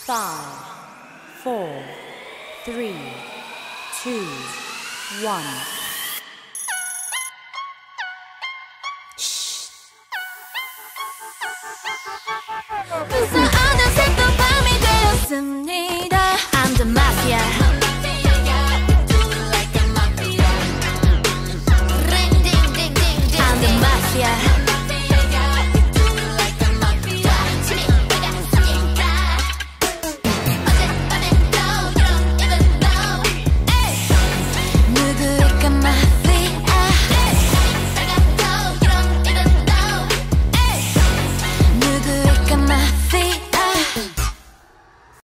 5, 4, 3, 2, 1. 무사한 색도 밤이 되었습니다. I'm the mafia.